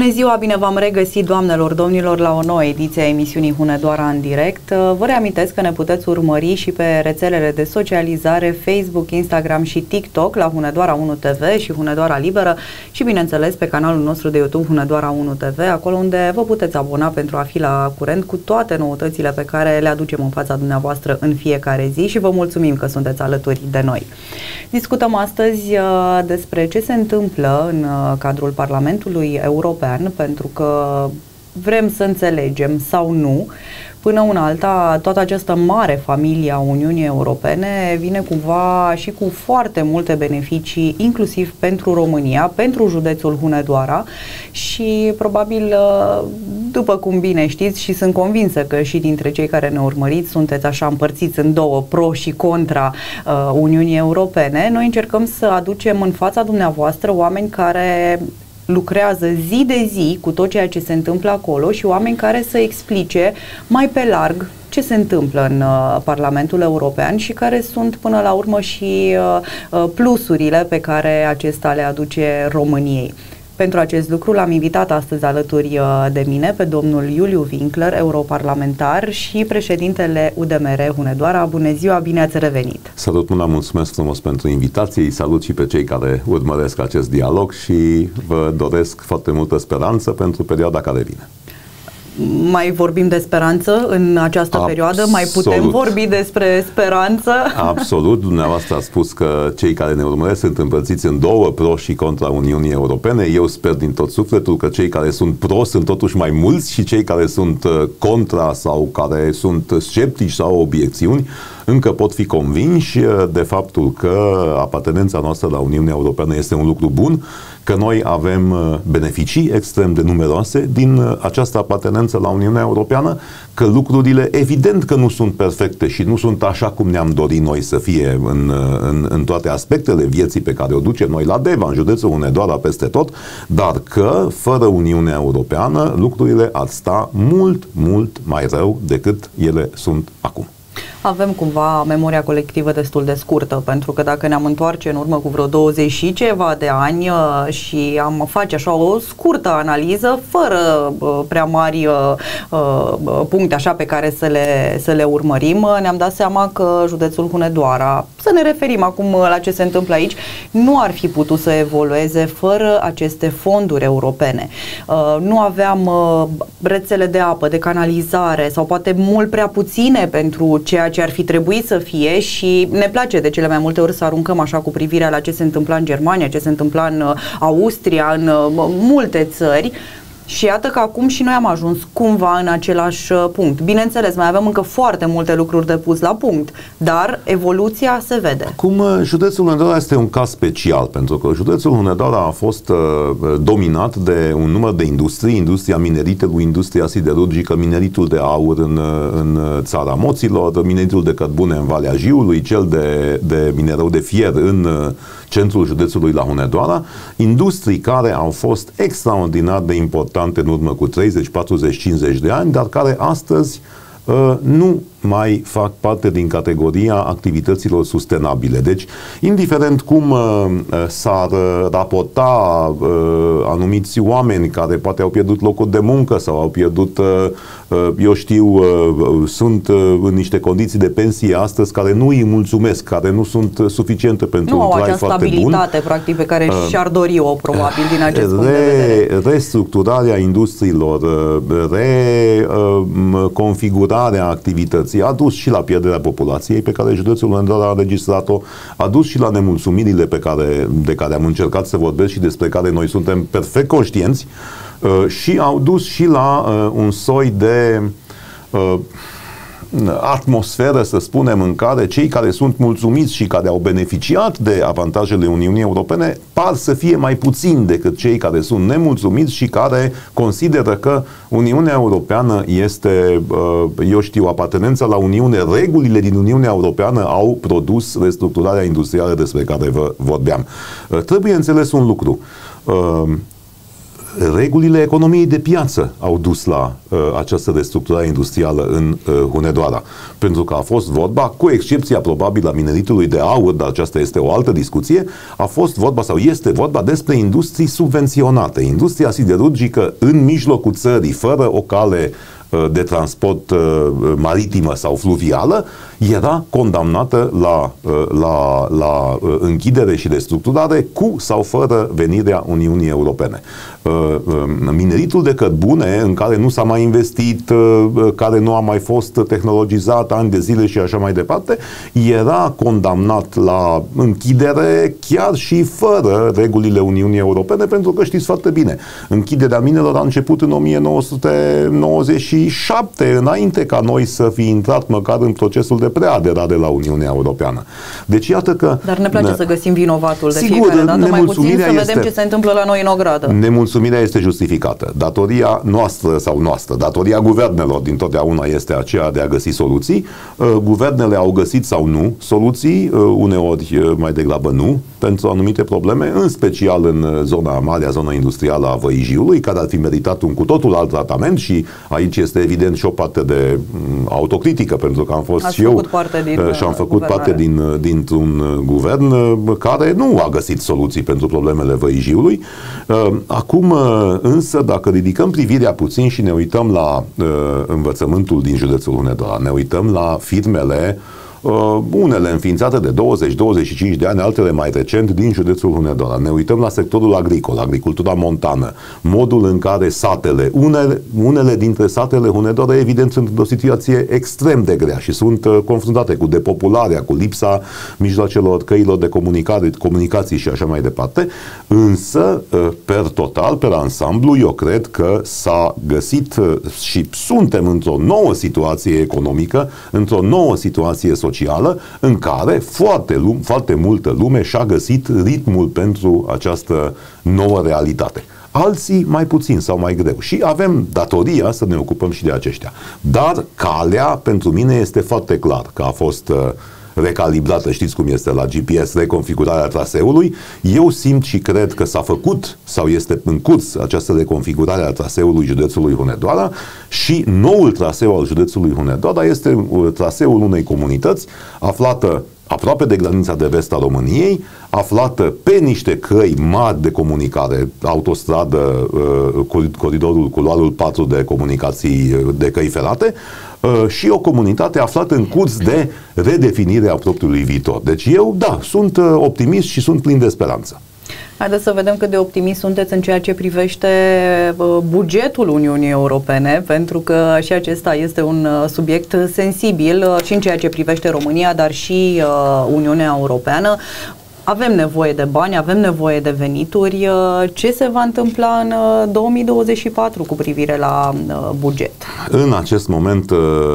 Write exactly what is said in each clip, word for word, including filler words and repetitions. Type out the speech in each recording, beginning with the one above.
Bună ziua, bine v-am regăsit, doamnelor, domnilor, la o nouă ediție a emisiunii Hunedoara în direct. Vă reamintesc că ne puteți urmări și pe rețelele de socializare Facebook, Instagram și TikTok la Hunedoara unu T V și Hunedoara Liberă și, bineînțeles, pe canalul nostru de YouTube Hunedoara unu T V, acolo unde vă puteți abona pentru a fi la curent cu toate noutățile pe care le aducem în fața dumneavoastră în fiecare zi și vă mulțumim că sunteți alături de noi. Discutăm astăzi despre ce se întâmplă în cadrul Parlamentului European, pentru că vrem să înțelegem sau nu, până una alta, toată această mare familie a Uniunii Europene vine cumva și cu foarte multe beneficii, inclusiv pentru România, pentru județul Hunedoara și probabil, după cum bine știți și sunt convinsă că și dintre cei care ne urmăriți sunteți așa împărțiți în două, pro și contra uh, Uniunii Europene, noi încercăm să aducem în fața dumneavoastră oameni care lucrează zi de zi cu tot ceea ce se întâmplă acolo și oameni care să explice mai pe larg ce se întâmplă în uh, Parlamentul European și care sunt până la urmă și uh, plusurile pe care acesta le aduce României. Pentru acest lucru l-am invitat astăzi alături de mine pe domnul Iuliu Winkler, europarlamentar și președintele U D M R Hunedoara. Bună ziua, bine ați revenit! Salut, Muna, mulțumesc frumos pentru invitație, salut și pe cei care urmăresc acest dialog și vă doresc foarte multă speranță pentru perioada care vine. Mai vorbim de speranță în această Absolut. perioadă? Mai putem vorbi despre speranță? Absolut. Dumneavoastră ați spus că cei care ne urmăresc sunt împărțiți în două, pro și contra Uniunii Europene. Eu sper din tot sufletul că cei care sunt pro sunt totuși mai mulți și cei care sunt contra sau care sunt sceptici sau au obiecțiuni încă pot fi convinși de faptul că apartenența noastră la Uniunea Europeană este un lucru bun, că noi avem beneficii extrem de numeroase din această apartenență la Uniunea Europeană, că lucrurile evident că nu sunt perfecte și nu sunt așa cum ne-am dorit noi să fie în, în, în toate aspectele vieții pe care o ducem noi la Deva, în județul Hunedoara, peste tot, dar că fără Uniunea Europeană lucrurile ar sta mult, mult mai rău decât ele sunt acum. Avem cumva memoria colectivă destul de scurtă, pentru că dacă ne-am întoarce în urmă cu vreo douăzeci și ceva de ani și am face așa o scurtă analiză, fără prea mari uh, puncte așa pe care să le, să le urmărim, ne-am dat seama că județul Hunedoara, să ne referim acum la ce se întâmplă aici, nu ar fi putut să evolueze fără aceste fonduri europene. Uh, nu aveam uh, rețele de apă, de canalizare sau poate mult prea puține pentru ceea ce ar fi trebuit să fie și ne place de cele mai multe ori să aruncăm așa cu privirea la ce se întâmpla în Germania, ce se întâmpla în Austria, în multe țări. Și iată că acum și noi am ajuns cumva în același punct. Bineînțeles, mai avem încă foarte multe lucruri de pus la punct, dar evoluția se vede. Acum, județul Hunedoara este un caz special, pentru că județul Hunedoara a fost uh, dominat de un număr de industrii, industria mineritelui, industria siderurgică, mineritul de aur în, în țara Moților, mineritul de cărbune în Valea Jiului, cel de, de minereu de fier în uh, centrul județului la Hunedoara, industrii care au fost extraordinar de importante în urmă cu treizeci, patruzeci, cincizeci de ani, dar care astăzi uh, nu mai fac parte din categoria activităților sustenabile. Deci, indiferent cum uh, s-ar raporta uh, anumiți oameni care poate au pierdut locuri de muncă sau au pierdut, uh, eu știu, uh, sunt uh, în niște condiții de pensie astăzi care nu îi mulțumesc, care nu sunt suficiente pentru un trai foarte bun. Nu au acea stabilitate, practic, pe care uh, și-ar dori-o, probabil, din acest re, punct de vedere. Restructurarea industriilor, reconfigurarea activității a dus și la pierderea populației pe care județul Hunedoara a înregistrat-o, a dus și la nemulțumirile pe care, de care am încercat să vorbesc și despre care noi suntem perfect conștienți uh, și au dus și la uh, un soi de uh, atmosferă, să spunem, în care cei care sunt mulțumiți și care au beneficiat de avantajele Uniunii Europene par să fie mai puțini decât cei care sunt nemulțumiți și care consideră că Uniunea Europeană este, eu știu, apartenența la Uniune, regulile din Uniunea Europeană au produs restructurarea industrială despre care vă vorbeam. Trebuie înțeles un lucru. regulile economiei de piață au dus la uh, această restructurare industrială în uh, Hunedoara. Pentru că a fost vorba, cu excepția probabil a mineritului de aur, dar aceasta este o altă discuție, a fost vorba sau este vorba despre industrii subvenționate. Industria siderurgică în mijlocul țării, fără o cale de transport maritimă sau fluvială, era condamnată la, la, la închidere și restructurare cu sau fără venirea Uniunii Europene. Mineritul de cărbune, în care nu s-a mai investit, care nu a mai fost tehnologizat ani de zile și așa mai departe, era condamnat la închidere chiar și fără regulile Uniunii Europene, pentru că știți foarte bine, închiderea minelor a început în o mie nouă sute nouăzeci și șapte, înainte ca noi să fi intrat măcar în procesul de preaderare la Uniunea Europeană. Deci iată că... Dar ne place ne... să găsim vinovatul de Sigur, fiecare dată, mai puțin să vedem este... ce se întâmplă la noi în ogradă. Nemulțumirea este justificată. Datoria noastră sau noastră, datoria guvernelor dintotdeauna este aceea de a găsi soluții. Guvernele au găsit sau nu soluții, uneori mai degrabă nu, pentru anumite probleme, în special în zona mare, zona industrială a Văijiului, care ar fi meritat un cu totul alt tratament și aici este evident și o parte de autocritică, pentru că am fost Ați și eu și am făcut guvernare. parte din, dintr-un guvern care nu a găsit soluții pentru problemele Văijiului. Acum, însă, dacă ridicăm privirea puțin și ne uităm la învățământul din județul Hunedoara, ne uităm la firmele Uh, unele înființate de douăzeci douăzeci și cinci de ani, altele mai recent din județul Hunedoara. Ne uităm la sectorul agricol, agricultura montană, modul în care satele, unele, unele dintre satele Hunedoara, evident, sunt într-o situație extrem de grea și sunt uh, confruntate cu depopularea, cu lipsa mijloacelor, căilor de comunicare, comunicații și așa mai departe. Însă, uh, per total, per ansamblu, eu cred că s-a găsit uh, și suntem într-o nouă situație economică, într-o nouă situație socială, socială, în care foarte, lume, foarte multă lume și-a găsit ritmul pentru această nouă realitate. Alții mai puțin sau mai greu. Și avem datoria să ne ocupăm și de aceștia. Dar calea pentru mine este foarte clar că a fost uh, recalibrată, știți cum este la G P S, reconfigurarea traseului. Eu simt și cred că s-a făcut sau este în curs această reconfigurare a traseului județului Hunedoara și noul traseu al județului Hunedoara este traseul unei comunități aflată aproape de granița de vest a României, aflată pe niște căi mari de comunicare, autostradă, coridorul, culoarul patru de comunicații de căi ferate, și o comunitate aflată în curs de redefinire a propriului viitor. Deci eu, da, sunt optimist și sunt plin de speranță. Haideți să vedem cât de optimist sunteți în ceea ce privește bugetul Uniunii Europene, pentru că și acesta este un subiect sensibil și în ceea ce privește România, dar și Uniunea Europeană. Avem nevoie de bani, avem nevoie de venituri. Ce se va întâmpla în două mii douăzeci și patru cu privire la buget? În acest moment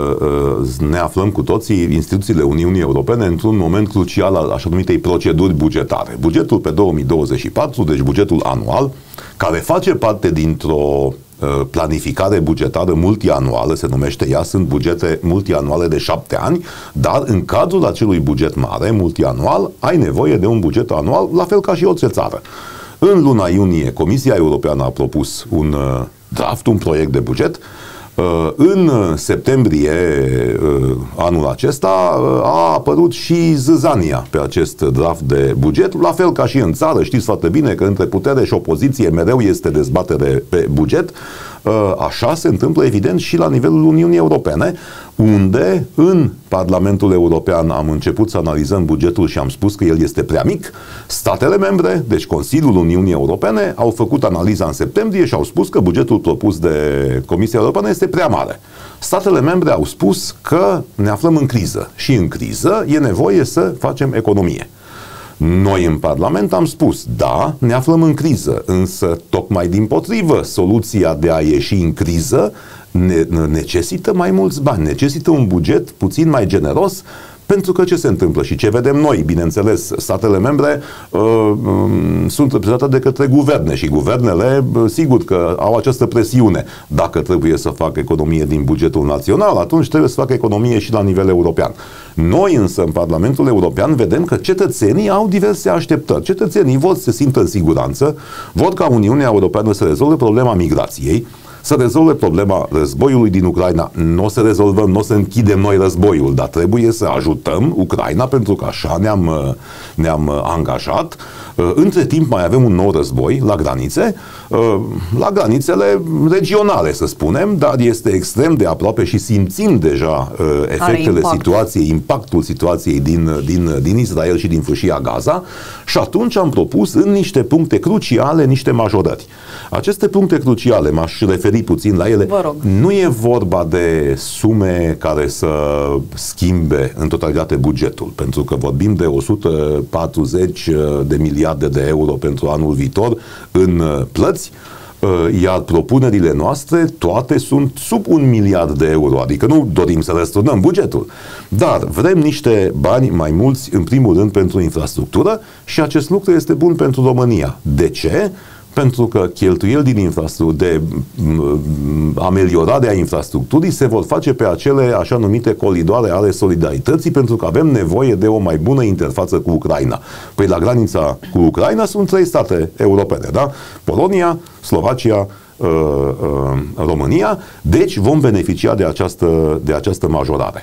ne aflăm cu toții, instituțiile Uniunii Europene, într-un moment crucial al așa numitei proceduri bugetare. Bugetul pe două mii douăzeci și patru, deci bugetul anual, care face parte dintr-o planificare bugetară multianuală, se numește ea, sunt bugete multianuale de șapte ani, dar în cadrul acelui buget mare, multianual, ai nevoie de un buget anual, la fel ca și orice țară. În luna iunie, Comisia Europeană a propus un draft, un proiect de buget. În septembrie anul acesta a apărut și zâzania pe acest draft de buget, la fel ca și în țară. Știți foarte bine că între putere și opoziție mereu este dezbatere pe buget. Așa se întâmplă evident și la nivelul Uniunii Europene, unde în Parlamentul European am început să analizăm bugetul și am spus că el este prea mic. Statele membre, deci Consiliul Uniunii Europene, au făcut analiza în septembrie și au spus că bugetul propus de Comisia Europeană este prea mare. Statele membre au spus că ne aflăm în criză și în criză e nevoie să facem economie. Noi în Parlament am spus, da, ne aflăm în criză, însă tocmai dimpotrivă, soluția de a ieși în criză ne, necesită mai mulți bani, necesită un buget puțin mai generos Pentru că ce se întâmplă și ce vedem noi, bineînțeles, statele membre uh, um, sunt reprezentate de către guverne și guvernele, sigur că au această presiune. Dacă trebuie să facă economie din bugetul național, atunci trebuie să facă economie și la nivel european. Noi însă în Parlamentul European vedem că cetățenii au diverse așteptări. Cetățenii vor să se simtă în siguranță, vor ca Uniunea Europeană să rezolve problema migrației, să rezolve problema războiului din Ucraina. Nu o să rezolvăm, nu o să închidem noi războiul, dar trebuie să ajutăm Ucraina pentru că așa ne-am, ne-am angajat. Între timp mai avem un nou război la granițe, la granițele regionale, să spunem, dar este extrem de aproape și simțim deja efectele situației, impactul situației din, din, din Israel și din fâșia Gaza și atunci am propus în niște puncte cruciale niște majorări. Aceste puncte cruciale, m-aș referi puțin la ele, nu e vorba de sume care să schimbe în totalitate bugetul, pentru că vorbim de o sută patruzeci de miliarde de euro pentru anul viitor în plăți, iar propunerile noastre toate sunt sub un miliard de euro, adică nu dorim să răsturnăm bugetul, dar vrem niște bani mai mulți în primul rând pentru infrastructură și acest lucru este bun pentru România. De ce? Pentru că cheltuieli din infrastructură, de ameliorarea infrastructurii se vor face pe acele așa numite coridoare ale solidarității, pentru că avem nevoie de o mai bună interfață cu Ucraina. Păi la granița cu Ucraina sunt trei state europene, da? Polonia, Slovacia, uh, uh, România, deci vom beneficia de această, de această majorare.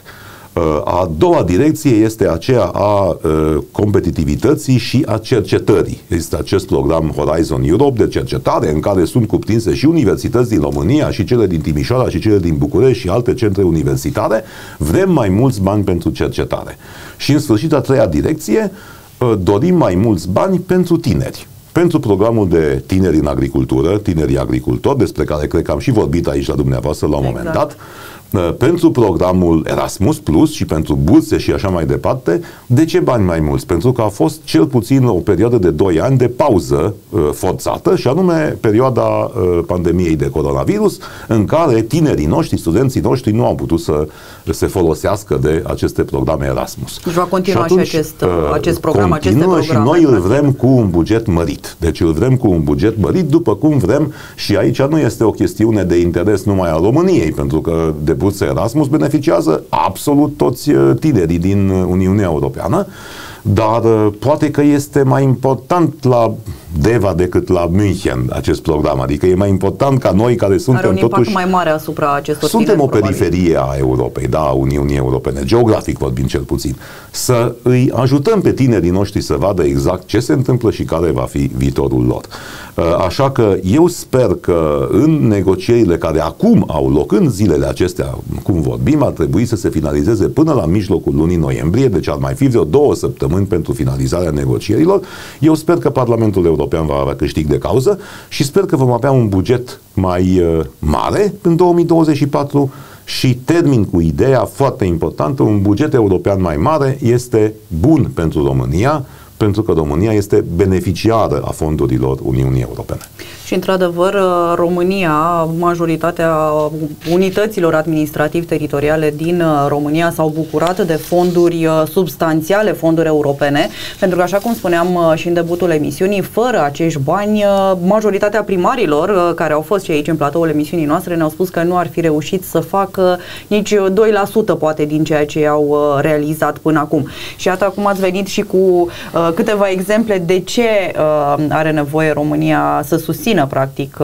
A doua direcție este aceea a competitivității și a cercetării. Este acest program Horizon Europe de cercetare în care sunt cuprinse și universități din România, și cele din Timișoara, și cele din București și alte centre universitare. Vrem mai mulți bani pentru cercetare. Și în sfârșit, a treia direcție, dorim mai mulți bani pentru tineri. Pentru programul de tineri în agricultură, tinerii agricultori, despre care cred că am și vorbit aici la dumneavoastră la un exact. moment dat, pentru programul Erasmus Plus și pentru burse și așa mai departe. De ce bani mai mulți? Pentru că a fost cel puțin o perioadă de doi ani de pauză uh, forțată, și anume perioada uh, pandemiei de coronavirus, în care tinerii noștri, studenții noștri nu au putut să se folosească de aceste programe Erasmus. Deci va continua și, atunci, și acest, uh, acest program, aceste programe. Și noi îl vrem practic. cu un buget mărit. Deci îl vrem cu un buget mărit, după cum vrem, și aici nu este o chestiune de interes numai al României, pentru că de burse Erasmus beneficiază absolut toți tinerii din Uniunea Europeană, dar poate că este mai important la Deva decât la München acest program, adică e mai important ca noi care suntem Are un impact totuși mai mare asupra acestor suntem tineri, o periferie a Europei, da, a Uniunii Europene, geografic vorbim cel puțin, să îi ajutăm pe tinerii noștri să vadă exact ce se întâmplă și care va fi viitorul lor. Așa că eu sper că în negocierile care acum au loc, în zilele acestea, cum vorbim, ar trebui să se finalizeze până la mijlocul lunii noiembrie, deci ar mai fi vreo două săptămâni pentru finalizarea negocierilor. Eu sper că Parlamentul European va avea câștig de cauză și sper că vom avea un buget mai uh, mare în două mii douăzeci și patru și termin cu ideea foarte importantă: un buget european mai mare este bun pentru România, pentru că România este beneficiară a fondurilor Uniunii Europene. Și, într-adevăr, România, majoritatea unităților administrativ-teritoriale din România s-au bucurat de fonduri substanțiale, fonduri europene, pentru că, așa cum spuneam și în debutul emisiunii, fără acești bani, majoritatea primarilor care au fost și aici în platoul emisiunii noastre ne-au spus că nu ar fi reușit să facă nici doi la sută poate din ceea ce au realizat până acum. Și iată, acum ați venit și cu uh, câteva exemple de ce uh, are nevoie România să susțină practic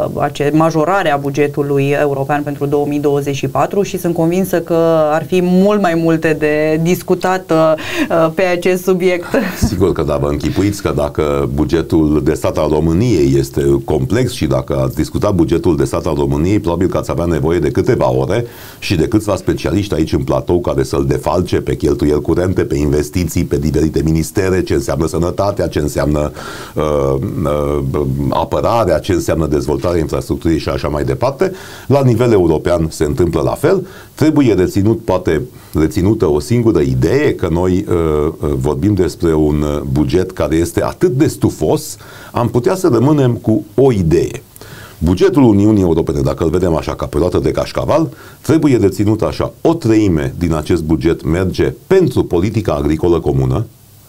majorarea bugetului european pentru două mii douăzeci și patru, și sunt convinsă că ar fi mult mai multe de discutat pe acest subiect. Sigur că da, vă închipuiți că dacă bugetul de stat al României este complex și dacă ați discutat bugetul de stat al României, probabil că ați avea nevoie de câteva ore și de câțiva specialiști aici în platou care să-l defalce pe cheltuieli curente, pe investiții, pe diferite ministere, ce înseamnă sănătatea, ce înseamnă uh, uh, apărare, ce înseamnă dezvoltarea infrastructurii și așa mai departe. La nivel european se întâmplă la fel. Trebuie reținut, poate reținută o singură idee, că noi uh, vorbim despre un buget care este atât de stufos, am putea să rămânem cu o idee. Bugetul Uniunii Europene, dacă îl vedem așa ca pe roată de cașcaval, trebuie deținut așa: o treime din acest buget merge pentru politica agricolă comună,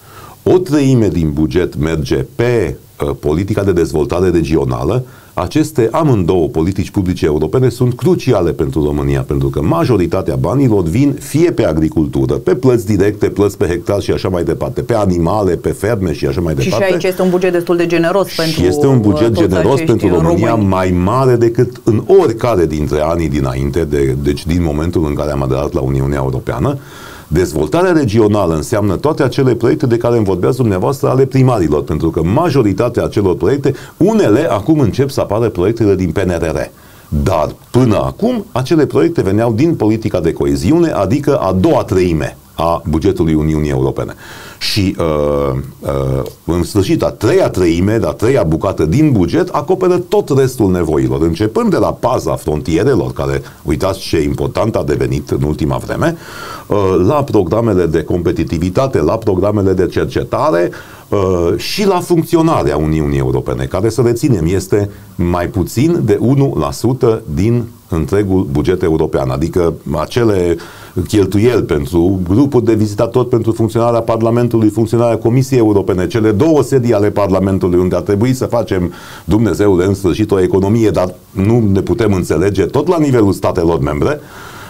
o treime din buget merge pe uh, politica de dezvoltare regională. Aceste amândouă politici publice europene sunt cruciale pentru România, pentru că majoritatea banilor vin fie pe agricultură, pe plăți directe, plăți pe hectar și așa mai departe, pe animale, pe ferme și așa mai și departe. Și aici este un buget destul de generos pentru Și este un buget generos pentru România, români, mai mare decât în oricare dintre anii dinainte, de, deci din momentul în care am aderat la Uniunea Europeană. Dezvoltarea regională înseamnă toate acele proiecte de care îmi vorbeați dumneavoastră, ale primarilor, pentru că majoritatea acelor proiecte, unele acum încep să apară proiectele din P N R R. Dar până acum acele proiecte veneau din politica de coeziune, adică a doua treime a bugetului Uniunii Europene. Și uh, uh, în sfârșit a treia treime, a treia bucată din buget acoperă tot restul nevoilor, începând de la paza frontierelor, care, uitați ce important a devenit în ultima vreme, uh, la programele de competitivitate, la programele de cercetare uh, și la funcționarea Uniunii Europene, care, să reținem, este mai puțin de unu la sută din întregul buget european, adică acele cheltuieli pentru grupuri de vizitatori, pentru funcționarea Parlamentului, funcționarea Comisiei Europene, cele două sedii ale Parlamentului, unde ar trebui să facem, Dumnezeule, în sfârșit o economie, dar nu ne putem înțelege, tot la nivelul statelor membre.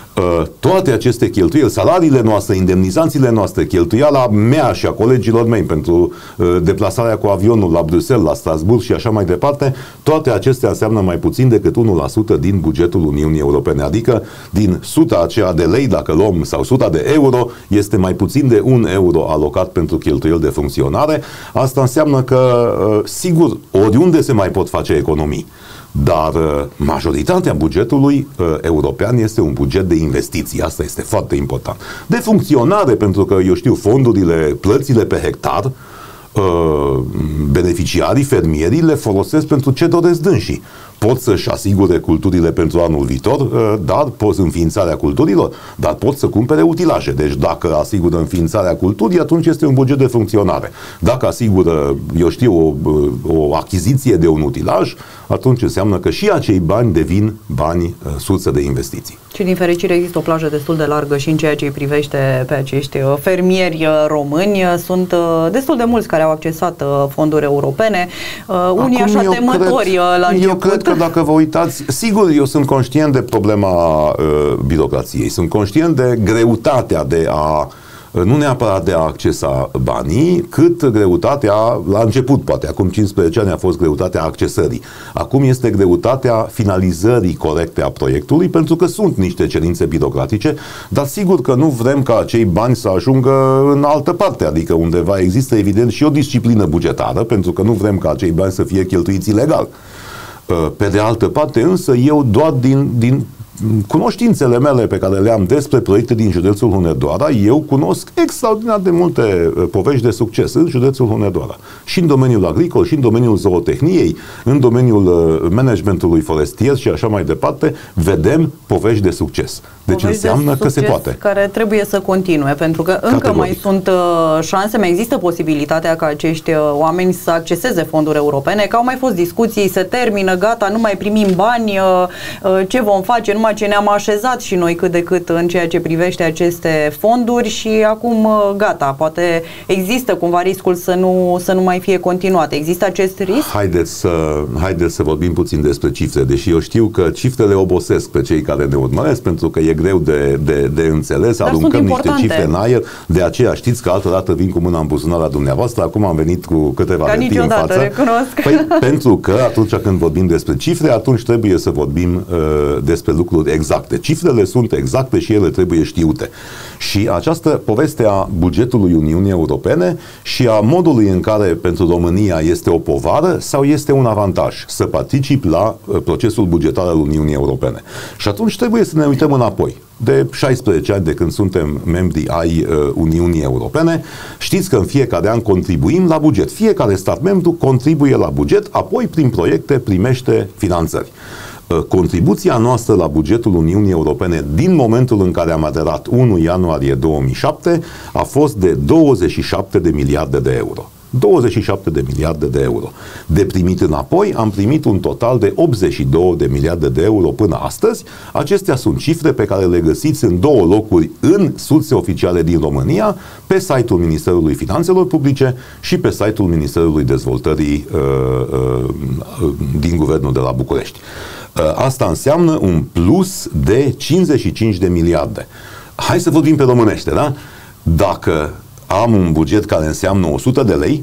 Toate aceste cheltuieli, salariile noastre, indemnizațiile noastre, cheltuiala mea și a colegilor mei pentru uh, deplasarea cu avionul la Bruxelles, la Strasbourg și așa mai departe, toate acestea înseamnă mai puțin decât unu la sută din bugetul Uniunii Europene, adică din suta aceea de lei, dacă luăm, sau suta de euro, este mai puțin de un euro alocat pentru cheltuieli de funcționare. Asta înseamnă că, uh, sigur, oriunde se mai pot face economii, dar uh, majoritatea bugetului uh, european este un buget de investiții. Asta este foarte important. De funcționare, pentru că, eu știu, fondurile, plățile pe hectar, uh, beneficiarii, fermierii le folosesc pentru ce doresc dânsii. Pot să-și asigure culturile pentru anul viitor, dar pot înființarea culturilor, dar pot să cumpere utilaje. Deci dacă asigură înființarea culturii, atunci este un buget de funcționare. Dacă asigură, eu știu, o, o achiziție de un utilaj, atunci înseamnă că și acei bani devin bani sursă de investiții. Și din fericire există o plajă destul de largă și în ceea ce îi privește pe acești fermieri români. Sunt destul de mulți care au accesat fonduri europene, unii așa temători cred, la început. Eu cred că dacă vă uitați, sigur, eu sunt conștient de problema uh, birocrației, sunt conștient de greutatea de a, nu neapărat de a accesa banii, cât greutatea, la început poate, acum cincisprezece ani a fost greutatea accesării. Acum este greutatea finalizării corecte a proiectului, pentru că sunt niște cerințe birocratice, dar sigur că nu vrem ca acei bani să ajungă în altă parte, adică undeva există evident și o disciplină bugetară, pentru că nu vrem ca acei bani să fie cheltuiți ilegal. Pe de altă parte, însă, eu doar din, din cunoștințele mele pe care le-am despre proiecte din județul Hunedoara, eu cunosc extraordinar de multe povești de succes în județul Hunedoara. Și în domeniul agricol, și în domeniul zootehniei, în domeniul managementului forestier și așa mai departe, vedem povești de succes. Deci povești înseamnă de că se poate. Care trebuie să continue, pentru că încă Categoric. mai sunt uh, șanse, mai există posibilitatea ca acești uh, oameni să acceseze fonduri europene, că au mai fost discuții, se termină, gata, nu mai primim bani, uh, uh, ce vom face, numai ce ne-am așezat și noi cât de cât în ceea ce privește aceste fonduri și acum uh, gata, poate există cumva riscul să nu, să nu mai fie continuate. Există acest risc? Haideți să, haideți să vorbim puțin despre cifre, deși eu știu că cifrele obosesc pe cei care ne urmăresc, pentru că e greu de, de, de înțeles, dar aruncăm niște cifre în aer, de aceea știți că altă dată vin cu mâna în buzunar la dumneavoastră, acum am venit cu câteva hârtii în față. Recunosc. Păi, pentru că atunci când vorbim despre cifre, atunci trebuie să vorbim uh, despre lucruri exacte. Cifrele sunt exacte și ele trebuie știute. Și această poveste a bugetului Uniunii Europene și a modului în care pentru România este o povară sau este un avantaj să particip la uh, procesul bugetar al Uniunii Europene. Și atunci trebuie să ne uităm înapoi. De șaisprezece ani de când suntem membri ai uh, Uniunii Europene, știți că în fiecare an contribuim la buget. Fiecare stat membru contribuie la buget, apoi prin proiecte primește finanțări. Uh, contribuția noastră la bugetul Uniunii Europene din momentul în care am aderat unu ianuarie două mii șapte a fost de douăzeci și șapte de miliarde de euro. douăzeci și șapte de miliarde de euro. De primit înapoi, am primit un total de optzeci și două de miliarde de euro până astăzi. Acestea sunt cifre pe care le găsiți în două locuri în surse oficiale din România, pe site-ul Ministerului Finanțelor Publice și pe site-ul Ministerului Dezvoltării uh, uh, din Guvernul de la București. Uh, asta înseamnă un plus de cincizeci și cinci de miliarde. Hai să vorbim pe românește, da? Dacă am un buget care înseamnă o sută de lei,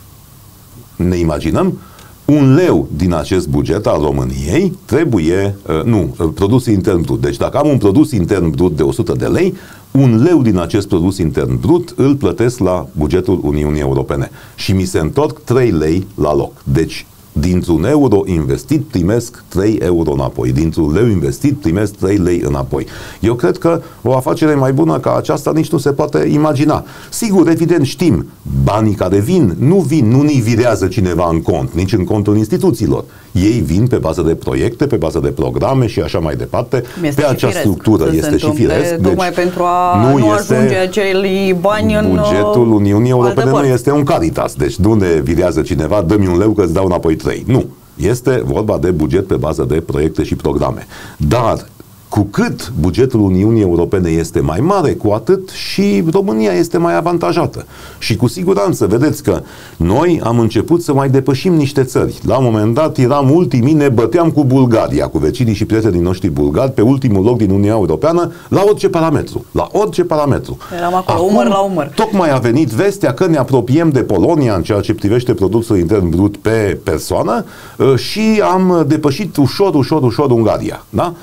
ne imaginăm, un leu din acest buget al României trebuie, uh, nu, produs intern brut. Deci dacă am un produs intern brut de o sută de lei, un leu din acest produs intern brut îl plătesc la bugetul Uniunii Europene și mi se întorc trei lei la loc. Deci dintr-un euro investit primesc trei euro înapoi. Dintr-un leu investit primesc trei lei înapoi. Eu cred că o afacere mai bună ca aceasta nici nu se poate imagina. Sigur, evident știm, banii care vin, nu vin, nu ni virează cineva în cont, nici în contul instituțiilor. Ei vin pe bază de proiecte, pe bază de programe și așa mai departe. Este pe acea structură este și firesc. Tocmai deci, pentru a nu, nu este, ajunge acei bani în bugetul Uniunii Europene nu este un Caritas. Deci nu ne virează cineva, dă-mi un leu că îți dau înapoi trei. Nu. Este vorba de buget pe bază de proiecte și programe. Dar cu cât bugetul Uniunii Europene este mai mare, cu atât și România este mai avantajată. Și cu siguranță, vedeți că noi am început să mai depășim niște țări. La un moment dat eram ultimii, ne băteam cu Bulgaria, cu vecinii și prietenii noștri bulgari, pe ultimul loc din Uniunea Europeană, la orice parametru. La orice parametru. Eram acolo, acum, umăr la umăr. Tocmai a venit vestea că ne apropiem de Polonia în ceea ce privește produsul intern brut pe persoană și am depășit ușor, ușor, ușor Ungaria. Da?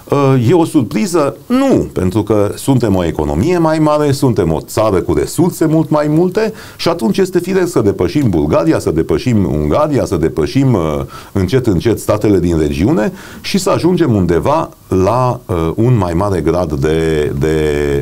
E o surpriză? Nu, pentru că suntem o economie mai mare, suntem o țară cu resurse mult mai multe și atunci este firesc să depășim Bulgaria, să depășim Ungaria, să depășim încet, încet statele din regiune și să ajungem undeva la un mai mare grad de, de,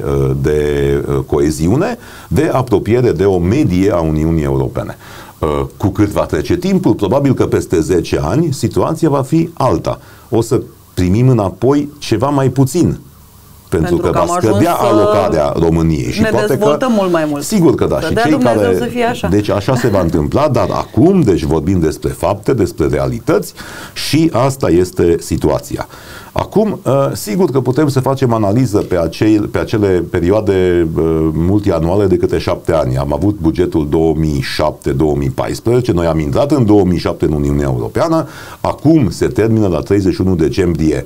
de coeziune, de apropiere de o medie a Uniunii Europene. Cu cât va trece timpul, probabil că peste zece ani situația va fi alta. O să primim înapoi ceva mai puțin. Pentru, pentru că, că va scădea alocarea României. Și ne poate dezvoltăm că, mult mai mult. Sigur că da. Și cei care, să fie așa. Deci așa se va întâmpla, dar acum, deci vorbim despre fapte, despre realități și asta este situația. Acum, sigur că putem să facem analiză pe, acei, pe acele perioade multianuale de câte șapte ani. Am avut bugetul două mii șapte două mii paisprezece, noi am intrat în două mii șapte în Uniunea Europeană, acum se termină la treizeci și unu decembrie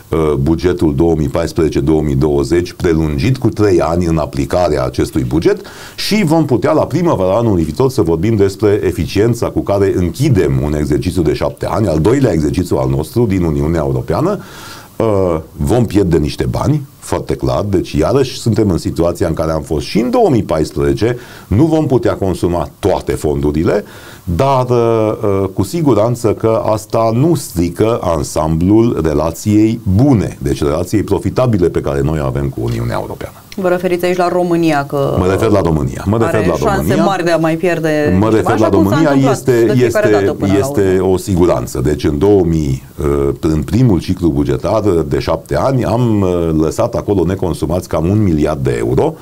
bugetul două mii paisprezece două mii douăzeci, prelungit cu trei ani în aplicarea acestui buget și vom putea la primăvara anului viitor să vorbim despre eficiența cu care închidem un exercițiu de șapte ani, al doilea exercițiu al nostru din Uniunea Europeană. Vom pierde niște bani, foarte clar, deci iarăși suntem în situația în care am fost și în două mii paisprezece, nu vom putea consuma toate fondurile, dar cu siguranță că asta nu strică ansamblul relației bune, deci relației profitabile pe care noi o avem cu Uniunea Europeană. Vă referiți aici la România, că mă refer la România. Mă refer are la șanse România. mari de a mai pierde. Mă refer la România, este, este, este o siguranță. Deci în două mii, în primul ciclu bugetar de șapte ani, am lăsat acolo neconsumați cam un miliard de euro.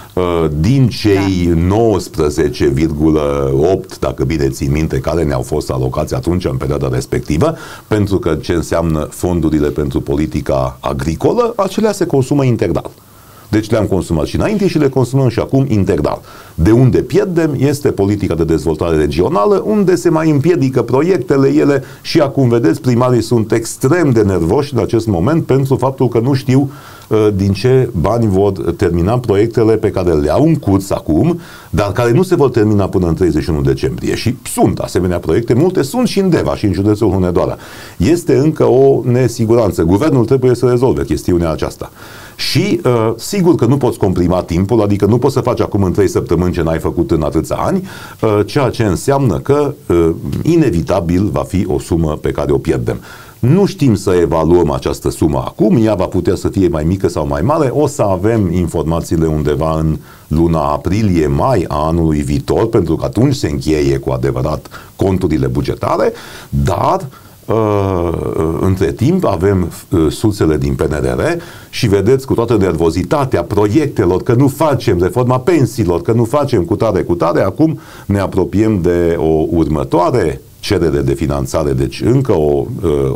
Din cei da. nouăsprezece virgulă opt, dacă bine țin minte, care ne-au fost alocați atunci în perioada respectivă, pentru că ce înseamnă fondurile pentru politica agricolă, acelea se consumă integral. Deci le-am consumat și înainte și le consumăm și acum integral. De unde pierdem este politica de dezvoltare regională, unde se mai împiedică proiectele ele și acum, vedeți, primarii sunt extrem de nervoși în acest moment pentru faptul că nu știu uh, din ce bani vor termina proiectele pe care le au în curs acum, dar care nu se vor termina până în treizeci și unu decembrie. Și sunt asemenea proiecte, multe sunt și în Deva și în județul Hunedoara. Este încă o nesiguranță. Guvernul trebuie să rezolve chestiunea aceasta. Și uh, sigur că nu poți comprima timpul, adică nu poți să faci acum în trei săptămâni ce n-ai făcut în atâția ani, uh, ceea ce înseamnă că uh, inevitabil va fi o sumă pe care o pierdem. Nu știm să evaluăm această sumă acum, ea va putea să fie mai mică sau mai mare, o să avem informațiile undeva în luna aprilie-mai a anului viitor, pentru că atunci se încheie cu adevărat conturile bugetare, dar Între timp avem sursele din P N R R și vedeți cu toată nervozitatea proiectelor că nu facem reforma pensiilor, că nu facem cu tare, cu tare, acum ne apropiem de o următoare cerere de finanțare, deci încă o,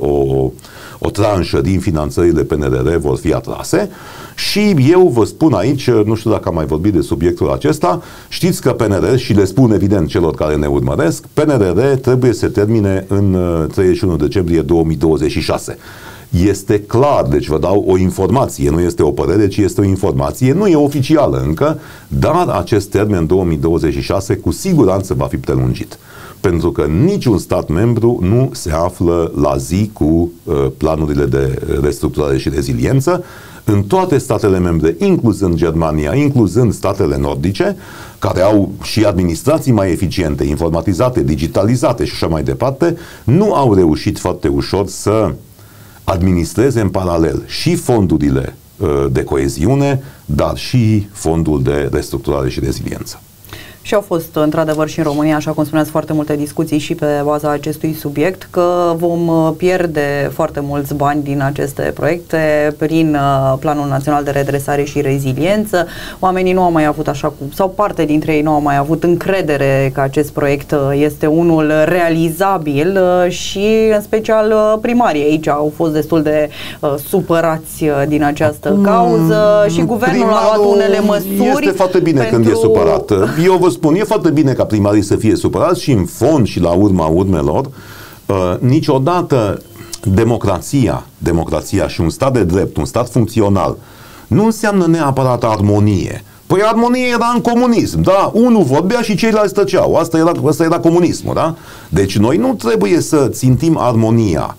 o, o tranșă din finanțările P N R R vor fi atrase și eu vă spun aici, nu știu dacă am mai vorbit de subiectul acesta, știți că P N R R, și le spun evident celor care ne urmăresc, P N R R trebuie să termine în treizeci și unu decembrie două mii douăzeci și șase. Este clar, deci vă dau o informație, nu este o părere, ci este o informație, nu e oficială încă, dar acest termen două mii douăzeci și șase cu siguranță va fi prelungit. Pentru că niciun stat membru nu se află la zi cu uh, planurile de restructurare și reziliență. În toate statele membre, incluzând Germania, incluzând statele nordice, care au și administrații mai eficiente, informatizate, digitalizate și așa mai departe, nu au reușit foarte ușor să administreze în paralel și fondurile uh, de coeziune, dar și fondul de restructurare și reziliență. Și au fost, într-adevăr, și în România, așa cum spuneați, foarte multe discuții și pe baza acestui subiect, că vom pierde foarte mulți bani din aceste proiecte prin Planul Național de Redresare și Reziliență. Oamenii nu au mai avut așa, sau parte dintre ei nu au mai avut încredere că acest proiect este unul realizabil și, în special, primarii aici au fost destul de uh, supărați din această mm, cauză și guvernul a luat unele măsuri. Este foarte bine pentru... când e supărat. Eu vă spun, e foarte bine ca primarii să fie supărați și în fond și la urma urmelor, uh, niciodată democrația, democrația și un stat de drept, un stat funcțional, nu înseamnă neapărat armonie. Păi armonie era în comunism, da? Unul vorbea și ceilalți tăceau. Asta era, asta era comunismul, da? Deci noi nu trebuie să țintim armonia.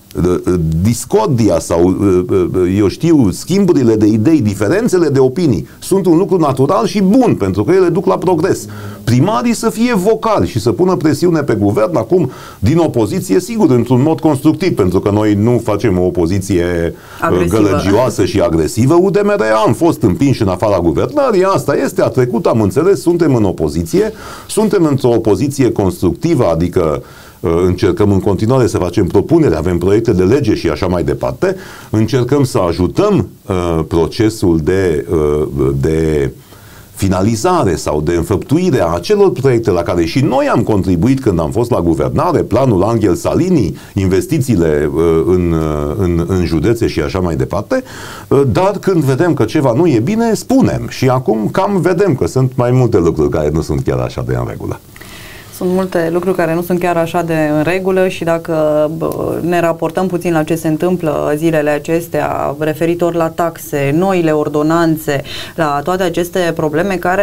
Discordia sau, eu știu, schimburile de idei, diferențele de opinii sunt un lucru natural și bun, pentru că ele duc la progres. Primarii să fie vocali și să pună presiune pe guvern, acum, din opoziție, sigur, într-un mod constructiv, pentru că noi nu facem o opoziție agresivă, gălăgioasă și agresivă. U D M R am fost împinși în afara guvernării, asta este, a trecut, am înțeles, suntem în opoziție, suntem într-o opoziție constructivă, adică încercăm în continuare să facem propuneri, avem proiecte de lege și așa mai departe, încercăm să ajutăm uh, procesul de, uh, de finalizare sau de înfăptuire a acelor proiecte la care și noi am contribuit când am fost la guvernare, planul Angel Salini, investițiile uh, în, uh, în, în județe și așa mai departe, uh, dar când vedem că ceva nu e bine, spunem. Și acum cam vedem că sunt mai multe lucruri care nu sunt chiar așa de în regulă. Sunt multe lucruri care nu sunt chiar așa de în regulă și dacă ne raportăm puțin la ce se întâmplă zilele acestea referitor la taxe, noile ordonanțe, la toate aceste probleme care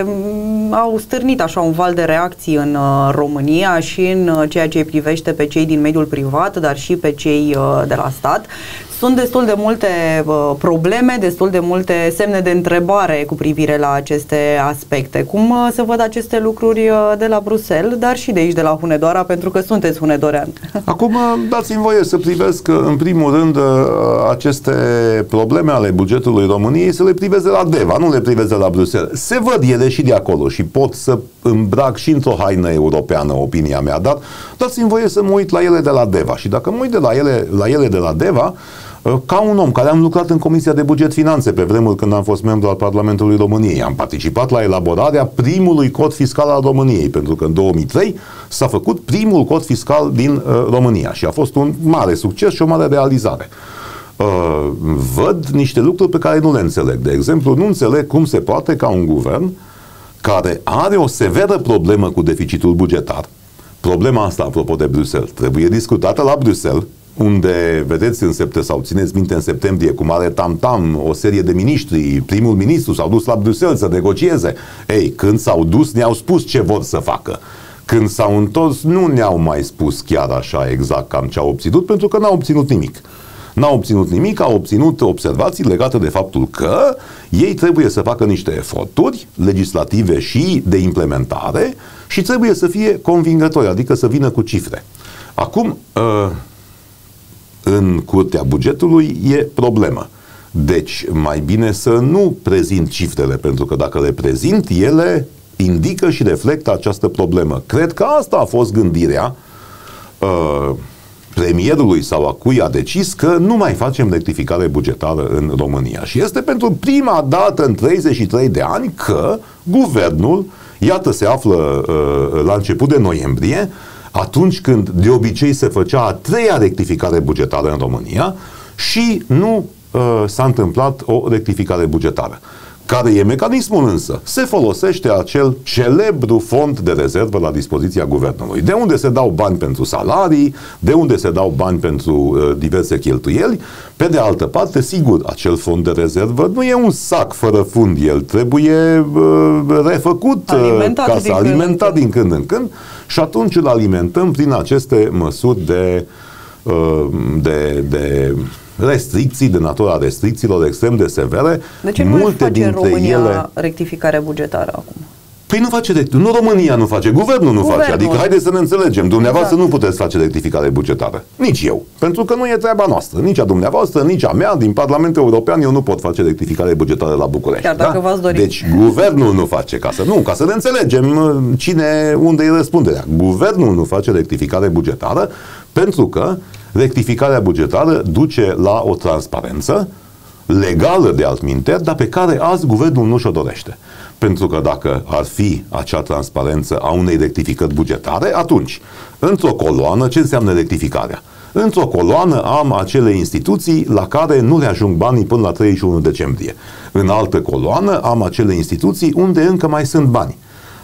au stârnit așa un val de reacții în România și în ceea ce îi privește pe cei din mediul privat, dar și pe cei de la stat, sunt destul de multe uh, probleme, destul de multe semne de întrebare cu privire la aceste aspecte. Cum uh, se văd aceste lucruri uh, de la Bruxelles, dar și de aici, de la Hunedoara, pentru că sunteți hunedorean? Acum dați-mi voie să privesc, în primul rând, uh, aceste probleme ale bugetului României, să le privesc de la Deva, nu le privesc de la Bruxelles. Se văd ele și de acolo și pot să îmbrac și într-o haină europeană, opinia mea, dar dați-mi voie să mă uit la ele de la Deva. Și dacă mă uit de la ele, la ele de la Deva, ca un om care am lucrat în Comisia de Buget Finanțe pe vremuri când am fost membru al Parlamentului României, am participat la elaborarea primului cod fiscal al României, pentru că în două mii trei s-a făcut primul cod fiscal din uh, România și a fost un mare succes și o mare realizare. Uh, văd niște lucruri pe care nu le înțeleg. De exemplu, nu înțeleg cum se poate ca un guvern care are o severă problemă cu deficitul bugetar. Problema asta, apropo de Bruxelles, trebuie discutată la Bruxelles, unde, vedeți, în septembrie, sau țineți minte, în septembrie, cu mare tam-tam, o serie de miniștri, primul ministru s-au dus la Bruxelles să negocieze. Ei, când s-au dus, ne-au spus ce vor să facă. Când s-au întors, nu ne-au mai spus chiar așa exact cam ce au obținut, pentru că n-au obținut nimic. N-au obținut nimic, au obținut observații legate de faptul că ei trebuie să facă niște eforturi legislative și de implementare și trebuie să fie convingători, adică să vină cu cifre. Acum, uh, în curtea bugetului e problemă. Deci, mai bine să nu prezint cifrele, pentru că dacă le prezint, ele indică și reflectă această problemă. Cred că asta a fost gândirea uh, premierului sau a cui a decis că nu mai facem rectificare bugetară în România. Și este pentru prima dată în treizeci și trei de ani că guvernul, iată, se află uh, la început de noiembrie, atunci când de obicei se făcea a treia rectificare bugetară în România și nu uh, s-a întâmplat o rectificare bugetară. Care e mecanismul însă? Se folosește acel celebru fond de rezervă la dispoziția guvernului, de unde se dau bani pentru salarii, de unde se dau bani pentru uh, diverse cheltuieli. Pe de altă parte, sigur, acel fond de rezervă nu e un sac fără fund, el trebuie uh, refăcut, alimentat, uh, ca din, să când alimentat din când în când și atunci îl alimentăm prin aceste măsuri de, uh, de, de restricții, de natura restricțiilor extrem de severe. De ce nu multe face dintre România ele rectificare bugetară acum? Păi nu face rectificare. Nu România nu face, guvernul nu Guvernul. face. Adică haideți să ne înțelegem. Dumneavoastră exact. nu puteți face rectificare bugetară. Nici eu. Pentru că nu e treaba noastră. Nici a dumneavoastră, nici a mea. Din Parlamentul European eu nu pot face rectificare bugetară la București. Chiar dacă da? v-ați dori. Deci guvernul nu face. Ca să nu, ca să ne înțelegem cine, unde e răspunderea. Guvernul nu face rectificare bugetară pentru că rectificarea bugetară duce la o transparență legală de altminteri, dar pe care azi guvernul nu și-o dorește. Pentru că dacă ar fi acea transparență a unei rectificări bugetare, atunci, într-o coloană, ce înseamnă rectificarea? Într-o coloană am acele instituții la care nu le ajung banii până la treizeci și unu decembrie. În altă coloană am acele instituții unde încă mai sunt bani.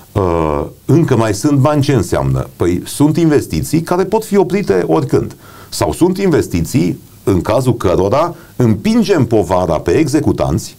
Uh, încă mai sunt bani, ce înseamnă? Păi sunt investiții care pot fi oprite oricând. Sau sunt investiții în cazul cărora împingem povara pe executanți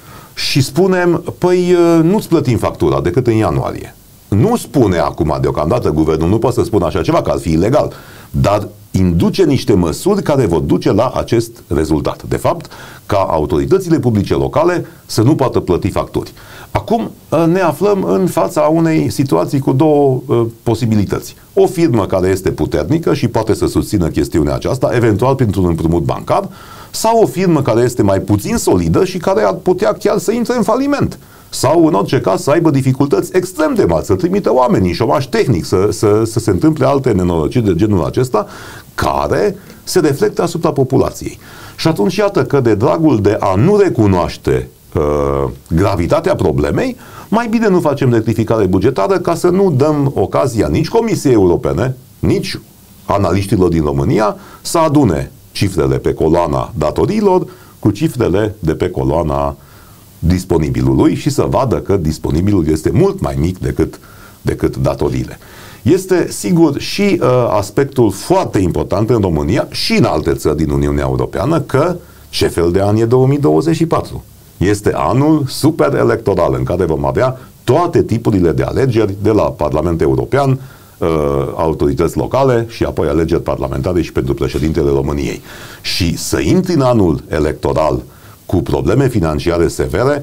și spunem, păi nu-ți plătim factura decât în ianuarie. Nu spune acum deocamdată guvernul, nu poate să spună așa ceva, că ar fi ilegal, dar induce niște măsuri care vor duce la acest rezultat. De fapt, ca autoritățile publice locale să nu poată plăti facturi. Acum ne aflăm în fața unei situații cu două uh, posibilități. O firmă care este puternică și poate să susțină chestiunea aceasta, eventual printr-un împrumut bancar, sau o firmă care este mai puțin solidă și care ar putea chiar să intre în faliment. Sau, în orice caz, să aibă dificultăți extrem de mari, să trimită oamenii în șomaj tehnic, să, să, să se întâmple alte nenorociri de genul acesta, care se reflectă asupra populației. Și atunci, iată că de dragul de a nu recunoaște uh, gravitatea problemei, mai bine nu facem rectificare bugetară ca să nu dăm ocazia nici Comisiei Europene, nici analiștilor din România să adune cifrele pe coloana datoriilor cu cifrele de pe coloana disponibilului și să vadă că disponibilul este mult mai mic decât, decât datoriile. Este, sigur, și uh, aspectul foarte important în România și în alte țări din Uniunea Europeană că ce fel de an e două mii douăzeci și patru? Este anul super electoral în care vom avea toate tipurile de alegeri de la Parlamentul European, uh, autorități locale și apoi alegeri parlamentare și pentru președintele României. Și să intri în anul electoral cu probleme financiare severe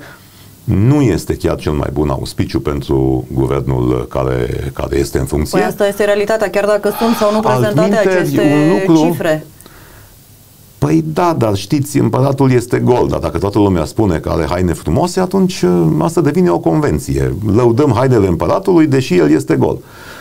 nu este chiar cel mai bun auspiciu pentru guvernul care, care este în funcție. Păi asta este realitatea, chiar dacă sunt sau nu prezentate Altminteri, aceste un lucru, cifre. Păi da, dar știți, împăratul este gol, dar dacă toată lumea spune că are haine frumoase, atunci asta devine o convenție. Lăudăm hainele împăratului, deși el este gol.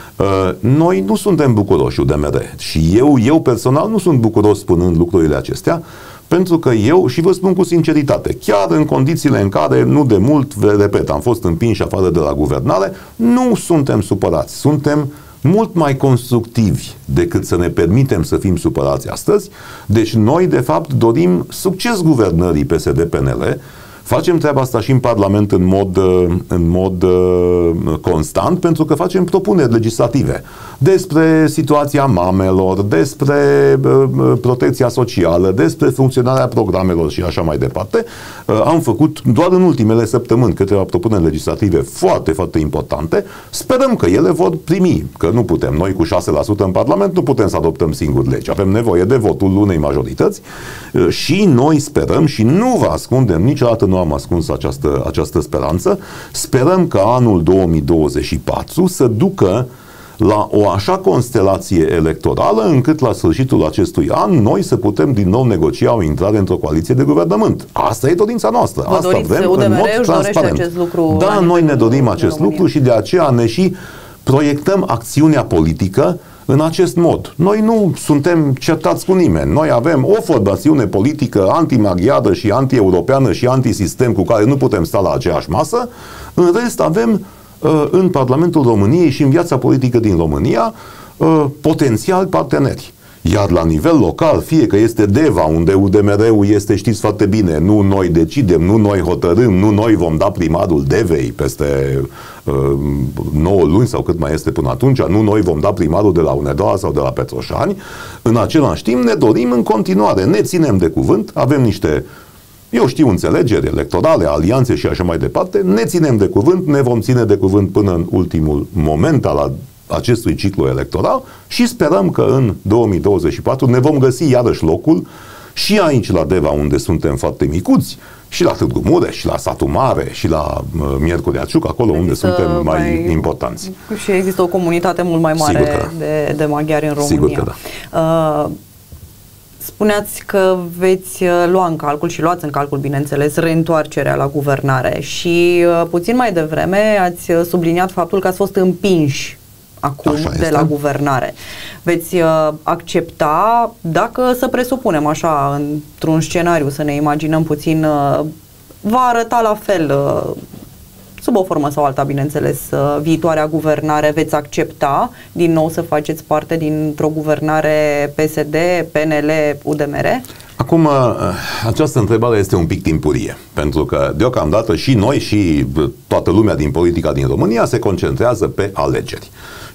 Noi nu suntem bucuroși U D M R și eu, eu personal nu sunt bucuros spunând lucrurile acestea, pentru că eu, și vă spun cu sinceritate, chiar în condițiile în care, nu de mult, vă repet, am fost împinși afară de la guvernare, nu suntem supărați. Suntem mult mai constructivi decât să ne permitem să fim supărați astăzi. Deci noi, de fapt, dorim succes guvernării P S D P N L. Facem treaba asta și în Parlament în mod, în mod uh, constant, pentru că facem propuneri legislative despre situația mamelor, despre uh, protecția socială, despre funcționarea programelor și așa mai departe. Uh, am făcut doar în ultimele săptămâni câteva propuneri legislative foarte, foarte importante. Sperăm că ele vor primi, că nu putem. Noi cu șase la sută în Parlament nu putem să adoptăm singuri legi. Avem nevoie de votul unei majorități uh, și noi sperăm și nu vă ascundem niciodată. Nu am ascuns această, această speranță. Sperăm că anul două mii douăzeci și patru să ducă la o așa constelație electorală încât la sfârșitul acestui an noi să putem din nou negocia o intrare într-o coaliție de guvernământ. Asta e dorința noastră. Vă Asta doriți, vrem în mod transparent. Acest lucru da, noi ne dorim acest lucru și de aceea ne și proiectăm acțiunea politică în acest mod. Noi nu suntem certați cu nimeni. Noi avem o formațiune politică antimaghiară și anti-europeană și antisistem cu care nu putem sta la aceeași masă. În rest avem uh, în Parlamentul României și în viața politică din România uh, potențial parteneri. Iar la nivel local, fie că este DEVA, unde U D M R-ul este, știți foarte bine, nu noi decidem, nu noi hotărâm, nu noi vom da primarul DEVEI peste uh, nouă luni sau cât mai este până atunci, nu noi vom da primarul de la Hunedoara sau de la Petroșani. În același timp ne dorim în continuare, ne ținem de cuvânt, avem niște, eu știu, înțelegeri electorale, alianțe și așa mai departe, ne ținem de cuvânt, ne vom ține de cuvânt până în ultimul moment al acestui ciclu electoral și sperăm că în două mii douăzeci și patru ne vom găsi iarăși locul și aici la DEVA, unde suntem foarte micuți, și la Târgu Mureș, și la Satul Mare, și la uh, Miercurea Ciuc, acolo există unde suntem mai, mai importanți. Și există o comunitate mult mai mare da. de, de maghiari în România. Sigur că da. Uh, spuneați că veți lua în calcul și luați în calcul, bineînțeles, reîntoarcerea la guvernare și uh, puțin mai devreme ați subliniat faptul că ați fost împinși acum de la guvernare. Veți uh, accepta, dacă să presupunem așa, într-un scenariu, să ne imaginăm puțin, uh, va arăta la fel, uh, sub o formă sau alta, bineînțeles, uh, viitoarea guvernare, veți accepta din nou să faceți parte dintr-o guvernare P S D, P N L, U D M R? Acum, această întrebare este un pic timpurie, pentru că deocamdată și noi și toată lumea din politica din România se concentrează pe alegeri.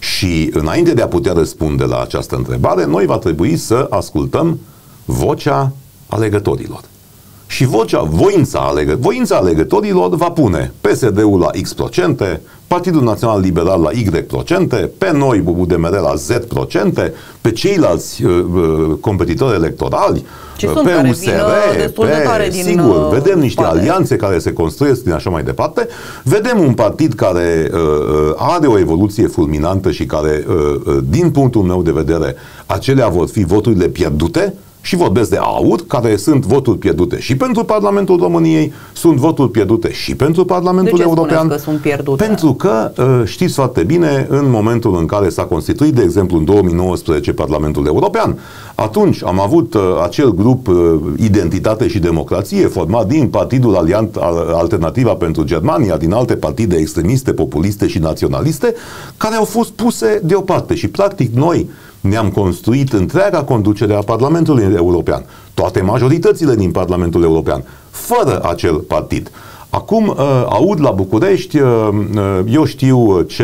Și înainte de a putea răspunde la această întrebare, noi va trebui să ascultăm vocea alegătorilor. Și vocea, voința, alegă, voința alegătorilor va pune P S D-ul la X procente, Partidul Național Liberal la Y procente, pe noi, U D M R, la Z procente, pe ceilalți uh, competitori electorali, Ce pe sunt, U S R, pe, de tare din sigur, vedem niște spate. alianțe care se construiesc din așa mai departe, vedem un partid care uh, are o evoluție fulminantă și care, uh, din punctul meu de vedere, acelea vor fi voturile pierdute. Și vorbesc de AUR, care sunt voturi pierdute și pentru Parlamentul României, sunt voturi pierdute și pentru Parlamentul de ce European. Că sunt pierdute? Pentru că știți foarte bine, în momentul în care s-a constituit, de exemplu, în două mii nouăsprezece Parlamentul European, atunci am avut acel grup Identitate și Democrație, format din Partidul Aliant Alternativa pentru Germania, din alte partide extremiste, populiste și naționaliste, care au fost puse deoparte și practic noi ne-am construit întreaga conducere a Parlamentului European, toate majoritățile din Parlamentul European, fără acel partid. Acum aud la București, eu știu ce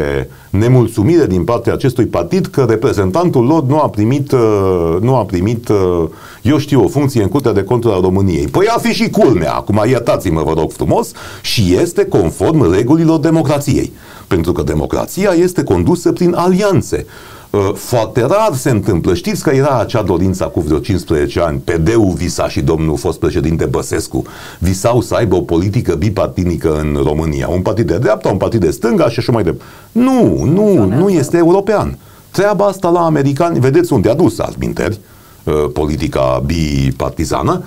nemulțumire din partea acestui partid că reprezentantul lor nu a primit, nu a primit, eu știu, o funcție în Curtea de Conturi a României. Păi ar fi și culmea, acum iertați-mă, vă rog frumos, și este conform regulilor democrației. Pentru că democrația este condusă prin alianțe. Foarte rar se întâmplă. Știți că era acea dorință cu vreo cincisprezece ani. P D-ul visa și domnul fost președinte Băsescu visau să aibă o politică bipartinică în România. Un partid de dreapta, un partid de stânga și așa mai departe. Nu, nu, nu este european. Treaba asta la americani, vedeți unde a dus altminteri politica bipartizană.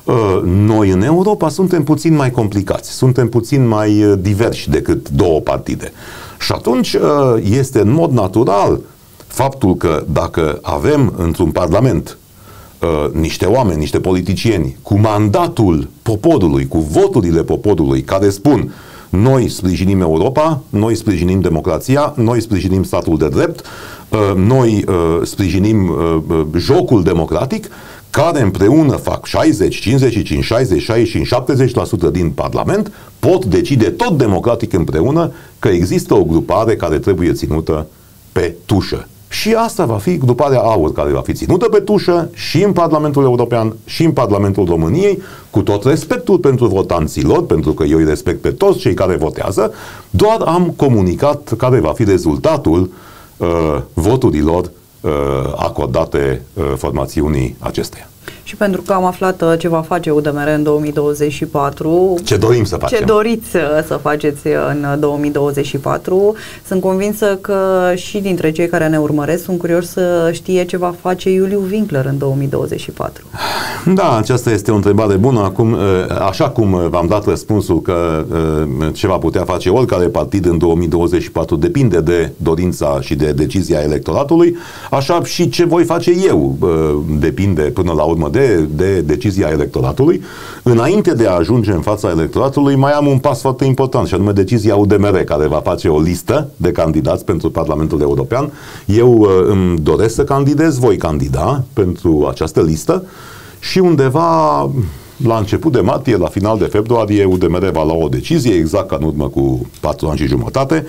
Noi în Europa suntem puțin mai complicați, suntem puțin mai diversi decât două partide. Și atunci este în mod natural faptul că dacă avem într-un parlament uh, niște oameni, niște politicieni cu mandatul poporului, cu voturile poporului, care spun noi sprijinim Europa, noi sprijinim democrația, noi sprijinim statul de drept, uh, noi uh, sprijinim uh, jocul democratic, care împreună fac șaizeci, cincizeci și cinci, șaizeci, șaizeci și cinci, șaptezeci la sută din Parlament, pot decide tot democratic împreună că există o grupare care trebuie ținută pe tușă. Și asta va fi gruparea AUR care va fi ținută pe tușă și în Parlamentul European și în Parlamentul României, cu tot respectul pentru votanții lor, pentru că eu îi respect pe toți cei care votează, doar am comunicat care va fi rezultatul uh, voturilor uh, acordate uh, formațiunii acesteia. Și pentru că am aflat ce va face U D M R în două mii douăzeci și patru, ce dorim să facem, ce doriți să faceți în două mii douăzeci și patru, sunt convinsă că și dintre cei care ne urmăresc sunt curioși să știe ce va face Iuliu Winkler în două mii douăzeci și patru. Da, aceasta este o întrebare bună. Acum, așa cum v-am dat răspunsul că ce va putea face oricare partid în două mii douăzeci și patru depinde de dorința și de decizia electoratului, așa și ce voi face eu depinde până la urmă de, de decizia electoratului. Înainte de a ajunge în fața electoratului, mai am un pas foarte important, și anume decizia U D M R, care va face o listă de candidați pentru Parlamentul European. Eu îmi doresc să candidez, voi candida pentru această listă și undeva la început de martie, la final de februarie, U D M R va lua o decizie, exact ca în urmă cu patru ani și jumătate.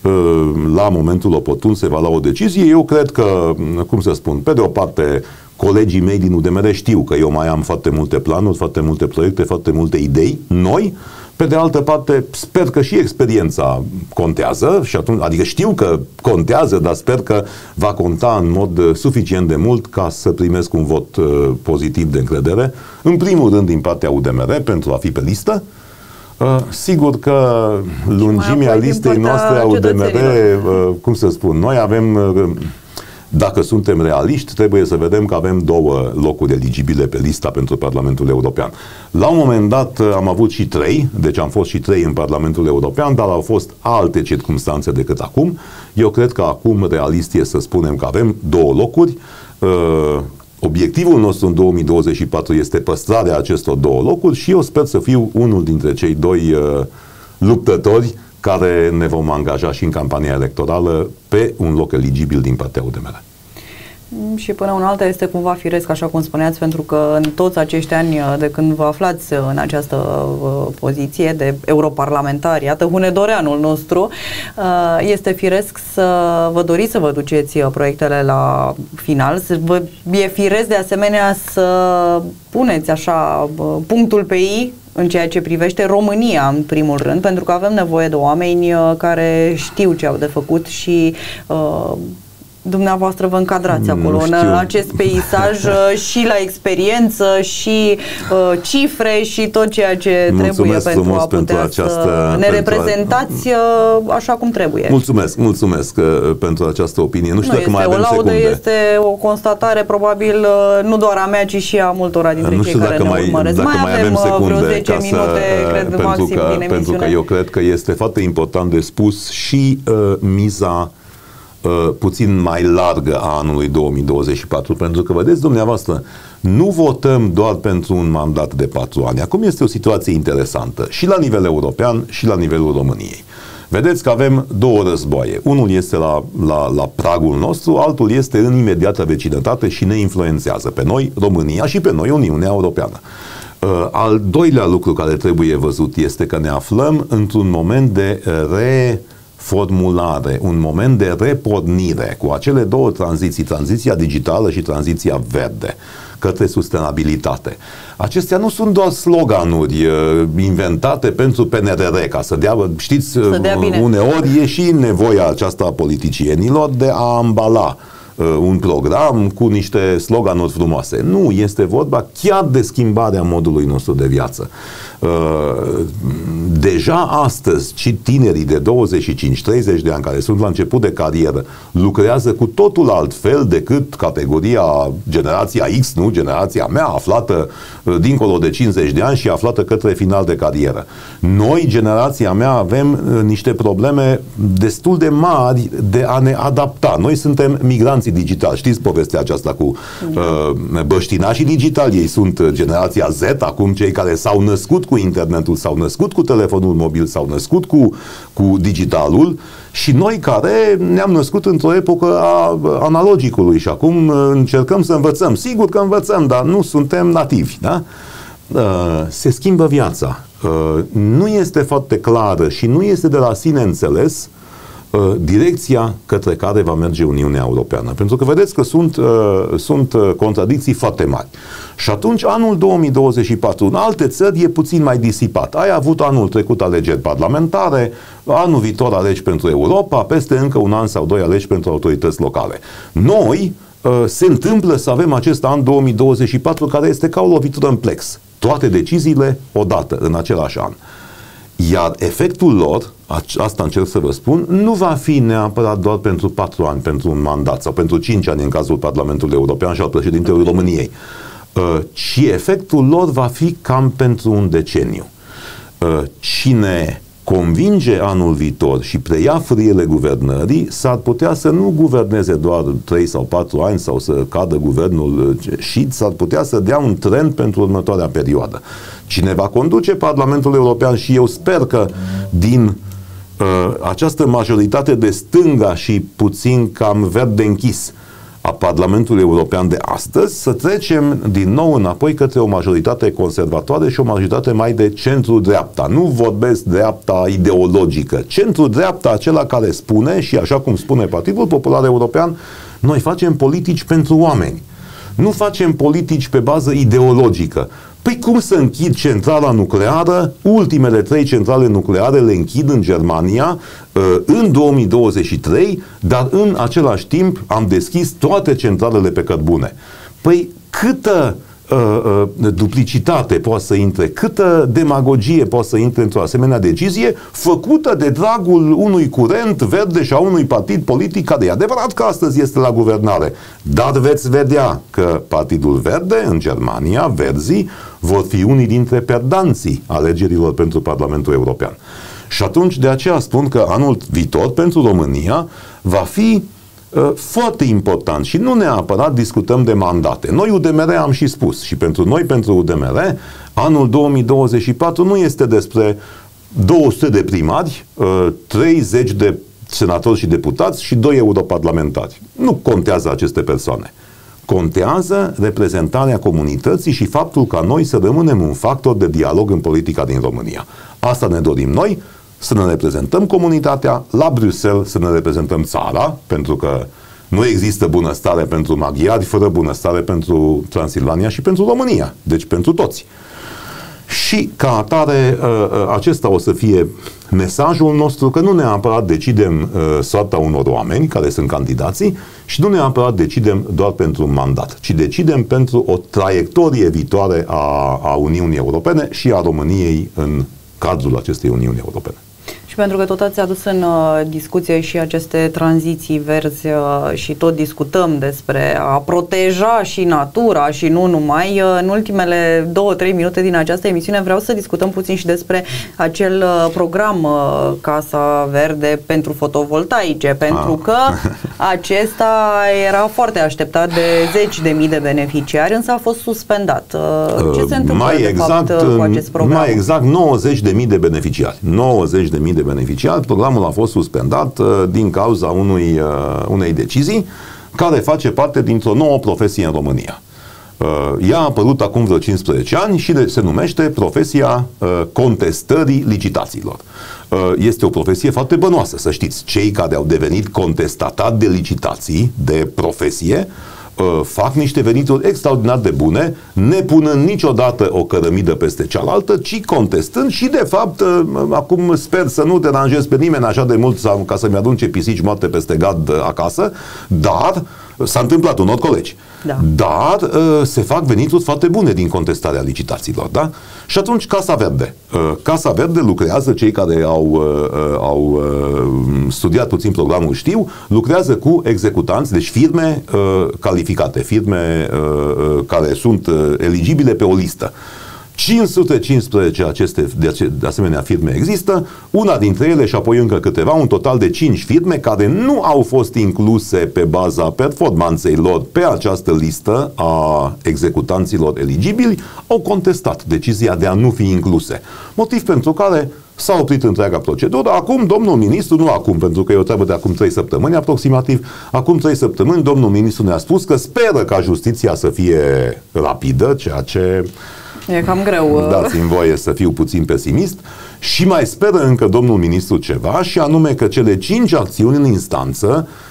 La momentul oportun se va lua o decizie. Eu cred că, cum să spun, pe de o parte, colegii mei din U D M R știu că eu mai am foarte multe planuri, foarte multe proiecte, foarte multe idei noi. Pe de altă parte, sper că și experiența contează, și atunci, adică știu că contează, dar sper că va conta în mod suficient de mult ca să primesc un vot uh, pozitiv de încredere, în primul rând din partea U D M R, pentru a fi pe listă. Uh, sigur că lungimea listei noastre a U D M R, uh, cum să spun, noi avem... Uh, Dacă suntem realiști, trebuie să vedem că avem două locuri eligibile pe lista pentru Parlamentul European. La un moment dat am avut și trei, deci am fost și trei în Parlamentul European, dar au fost alte circumstanțe decât acum. Eu cred că acum realist e să spunem că avem două locuri. Obiectivul nostru în două mii douăzeci și patru este păstrarea acestor două locuri și eu sper să fiu unul dintre cei doi luptători care ne vom angaja și în campania electorală pe un loc eligibil din partea U D M R. Și până un alta este cumva firesc, așa cum spuneați, pentru că în toți acești ani de când vă aflați în această uh, poziție de europarlamentar, iată, hunedoreanul nostru, uh, este firesc să vă doriți să vă duceți proiectele la final, să vă, e firesc de asemenea să puneți așa uh, punctul pe I în ceea ce privește România, în primul rând, pentru că avem nevoie de oameni uh, care știu ce au de făcut și uh, dumneavoastră vă încadrați acolo în acest peisaj și la experiență și uh, cifre și tot ceea ce mulțumesc trebuie pentru a putea pentru această, să ne reprezentați a... uh, așa cum trebuie. Mulțumesc, mulțumesc uh, pentru această opinie. Nu știu nu dacă mai avem secunde. O laudă, este o constatare probabil uh, nu doar a mea, ci și a multora dintre nu cei care ne mai, urmăresc. Mai, mai avem secunde, vreo zece minute, să, cred, pentru maxim că, din emisiune. Pentru că eu cred că este foarte important de spus și uh, miza Uh, puțin mai largă a anului două mii douăzeci și patru, pentru că, vedeți dumneavoastră, nu votăm doar pentru un mandat de patru ani. Acum este o situație interesantă și la nivel european și la nivelul României. Vedeți că avem două războaie. Unul este la, la, la pragul nostru, altul este în imediată vecinătate și ne influențează pe noi, România, și pe noi, Uniunea Europeană. Uh, al doilea lucru care trebuie văzut este că ne aflăm într-un moment de re formulare, un moment de repornire cu acele două tranziții, tranziția digitală și tranziția verde către sustenabilitate. Acestea nu sunt doar sloganuri uh, inventate pentru P N R R ca să dea, știți, să dea bine. Uneori e și nevoia aceasta a politicienilor de a ambala uh, un program cu niște sloganuri frumoase. Nu, este vorba chiar de schimbarea modului nostru de viață. Uh, deja astăzi tinerii de douăzeci și cinci treizeci de ani care sunt la început de carieră lucrează cu totul altfel decât categoria generația X, nu? Generația mea aflată uh, dincolo de cincizeci de ani și aflată către final de carieră. Noi, generația mea, avem uh, niște probleme destul de mari de a ne adapta. Noi suntem migranții digitali. Știți povestea aceasta cu uh, băștinașii digitali? Ei sunt generația Z, acum cei care s-au născut cu internetul, s-au născut cu telefonul mobil, s-au născut cu, cu digitalul și noi care ne-am născut într-o epocă a analogicului și acum încercăm să învățăm. Sigur că învățăm, dar nu suntem nativi, da? Se schimbă viața. Nu este foarte clară și nu este de la sine înțeles direcția către care va merge Uniunea Europeană. Pentru că vedeți că sunt, sunt contradicții foarte mari. Și atunci anul două mii douăzeci și patru în alte țări e puțin mai disipat. Ai avut anul trecut alegeri parlamentare, anul viitor alegi pentru Europa, peste încă un an sau doi alegi pentru autorități locale. Noi se întâmplă să avem acest an două mii douăzeci și patru care este ca o lovitură în plex. Toate deciziile odată, în același an. Iar efectul lor, asta încerc să vă spun, nu va fi neapărat doar pentru patru ani, pentru un mandat sau pentru cinci ani în cazul Parlamentului European și al președintelui României, ci efectul lor va fi cam pentru un deceniu. Cine convinge anul viitor și preia frâiele guvernării, s-ar putea să nu guverneze doar trei sau patru ani sau să cadă guvernul și s-ar putea să dea un trend pentru următoarea perioadă. Cine va conduce Parlamentul European, și eu sper că din uh, această majoritate de stânga și puțin cam verde închis a Parlamentului European de astăzi, să trecem din nou înapoi către o majoritate conservatoare și o majoritate mai de centru-dreapta. Nu vorbesc dreapta ideologică. Centru-dreapta, acela care spune, și așa cum spune Partidul Popular European, noi facem politici pentru oameni. Nu facem politici pe bază ideologică. Păi cum să închid centrala nucleară? Ultimele trei centrale nucleare le închid în Germania în două mii douăzeci și trei, dar în același timp am deschis toate centralele pe cărbune. Păi câtă uh, uh, duplicitate poate să intre, câtă demagogie poate să intre într-o asemenea decizie făcută de dragul unui curent verde și a unui partid politic care e adevărat că astăzi este la guvernare. Dar veți vedea că Partidul Verde în Germania, Verzii, vor fi unii dintre perdanții alegerilor pentru Parlamentul European. Și atunci de aceea spun că anul viitor pentru România va fi uh, foarte important și nu neapărat discutăm de mandate. Noi U D M R am și spus și pentru noi, pentru U D M R, anul două mii douăzeci și patru nu este despre două sute de primari, uh, treizeci de senatori și deputați și doi europarlamentari. Nu contează aceste persoane. Contează reprezentarea comunității și faptul ca noi să rămânem un factor de dialog în politica din România. Asta ne dorim noi, să ne reprezentăm comunitatea, la Bruxelles să ne reprezentăm țara, pentru că nu există bunăstare pentru maghiari fără bunăstare pentru Transilvania și pentru România. Deci pentru toți. Și ca atare, acesta o să fie mesajul nostru, că nu neapărat decidem soarta unor oameni care sunt candidații și nu neapărat decidem doar pentru un mandat, ci decidem pentru o traiectorie viitoare a, a Uniunii Europene și a României în cadrul acestei Uniuni Europene. Și pentru că tot ați adus în uh, discuție și aceste tranziții verzi uh, și tot discutăm despre a proteja și natura și nu numai, uh, în ultimele două, trei minute din această emisiune vreau să discutăm puțin și despre acel uh, program uh, Casa Verde pentru fotovoltaice, pentru ah. că acesta era foarte așteptat de zeci de mii de beneficiari, însă a fost suspendat. Uh, ce se întâmplă mai de exact, fapt cu acest program? Mai exact nouăzeci de mii de beneficiari. nouăzeci de mii de beneficiari. Programul a fost suspendat uh, din cauza unui, uh, unei decizii care face parte dintr-o nouă profesie în România. Uh, ea a apărut acum vreo cincisprezece ani și de, se numește profesia uh, contestării licitațiilor. Uh, este o profesie foarte bănoasă, să știți. Cei care au devenit contestatari de licitații, de profesie, fac niște venituri extraordinar de bune, nepunând niciodată o cărămidă peste cealaltă, ci contestând și, de fapt, acum sper să nu deranjez pe nimeni așa de mult sau ca să-mi arunce pisici moarte peste gard acasă, dar s-a întâmplat unor colegi. Da. Dar uh, se fac venituri foarte bune din contestarea licitațiilor, da? Și atunci Casa Verde. Uh, Casa Verde lucrează, cei care au, uh, au uh, studiat puțin programul știu, lucrează cu executanți, deci firme uh, calificate, firme uh, care sunt uh, eligibile pe o listă. cinci sute cincisprezece aceste, de, ace, de asemenea firme există, una dintre ele și apoi încă câteva, un total de cinci firme care nu au fost incluse pe baza performanței lor pe această listă a executanților eligibili, au contestat decizia de a nu fi incluse. Motiv pentru care s-a oprit întreaga procedură. Acum, domnul ministru, nu acum, pentru că e o treabă de acum trei săptămâni aproximativ, acum trei săptămâni, domnul ministru ne-a spus că speră ca justiția să fie rapidă, ceea ce e cam greu. Dați-mi voie să fiu puțin pesimist. Și mai speră încă domnul ministru ceva, și anume că cele cinci acțiuni în instanță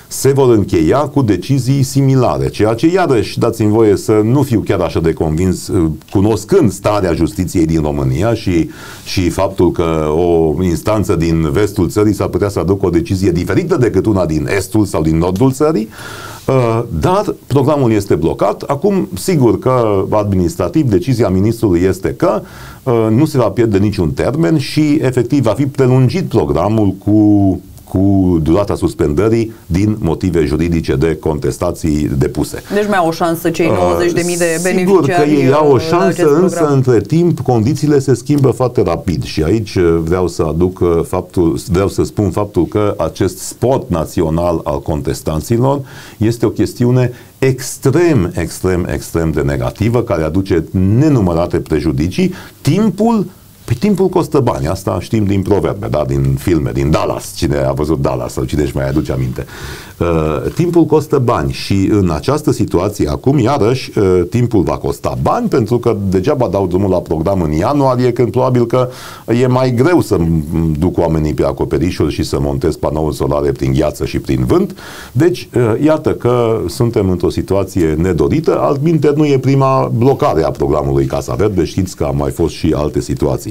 se vor încheia cu decizii similare, ceea ce iarăși dați-mi voie să nu fiu chiar așa de convins, cunoscând starea justiției din România și, și faptul că o instanță din vestul țării s-ar putea să aducă o decizie diferită decât una din estul sau din nordul țării. Dar programul este blocat. Acum, sigur că administrativ decizia ministrului este că nu se va pierde niciun termen și efectiv va fi prelungit programul cu cu durata suspendării din motive juridice de contestații depuse. Deci mai au o șansă cei nouăzeci de mii de beneficiari. Sigur că ei au o șansă, însă între timp condițiile se schimbă foarte rapid și aici vreau să aduc faptul, vreau să spun faptul că acest sport național al contestanților este o chestiune extrem, extrem, extrem de negativă, care aduce nenumărate prejudicii. Timpul Păi timpul costă bani, asta știm din proverbe, da? Din filme, din Dallas, cine a văzut Dallas sau cine își mai aduce aminte. Uh, timpul costă bani și în această situație acum, iarăși, uh, timpul va costa bani pentru că degeaba dau drumul la program în ianuarie, când probabil că e mai greu să duc oamenii pe acoperișuri și să montez panouri solare prin gheață și prin vânt. Deci, uh, iată că suntem într-o situație nedorită, altminteri nu e prima blocare a programului Casa Verde, știți că au mai fost și alte situații.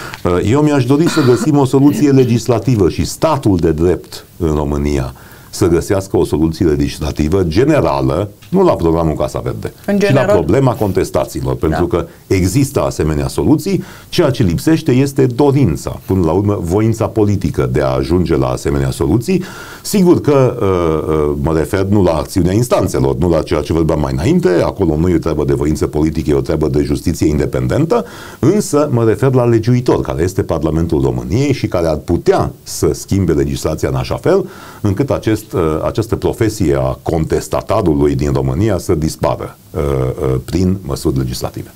Eu mi-aș dori să găsim o soluție legislativă și statul de drept în România să găsească o soluție legislativă generală, nu la programul Casa Verde, ci la problema contestațiilor, pentru da. că există asemenea soluții, ceea ce lipsește este dorința, până la urmă voința politică de a ajunge la asemenea soluții. Sigur că uh, mă refer nu la acțiunea instanțelor, nu la ceea ce vorbeam mai înainte, acolo nu e o treabă de voință politică, e o treabă de justiție independentă, însă mă refer la legiuitor, care este Parlamentul României și care ar putea să schimbe legislația în așa fel încât acest, uh, această profesie a contestatarului din România să dispară uh, uh, prin măsuri legislative.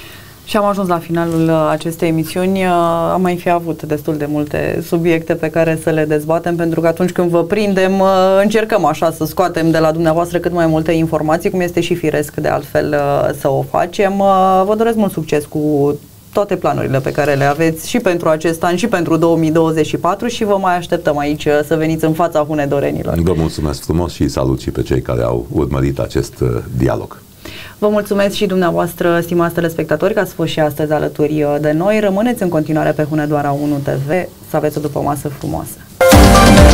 Și am ajuns la finalul acestei emisiuni. Am mai fi avut destul de multe subiecte pe care să le dezbatem, pentru că atunci când vă prindem, încercăm așa să scoatem de la dumneavoastră cât mai multe informații, cum este și firesc de altfel să o facem. Vă doresc mult succes cu toate planurile pe care le aveți și pentru acest an și pentru două mii douăzeci și patru și vă mai așteptăm aici să veniți în fața hunedorenilor. Vă mulțumesc frumos și salut și pe cei care au urmărit acest dialog. Vă mulțumesc și dumneavoastră, stimați telespectatori, că ați fost și astăzi alături de noi. Rămâneți în continuare pe Hunedoara unu T V. Să aveți o dupămasă frumoasă.